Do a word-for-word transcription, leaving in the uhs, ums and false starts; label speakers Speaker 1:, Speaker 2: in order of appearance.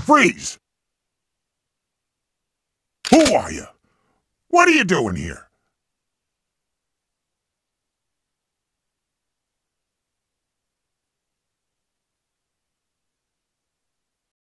Speaker 1: Freeze! Who are you? What are you doing here?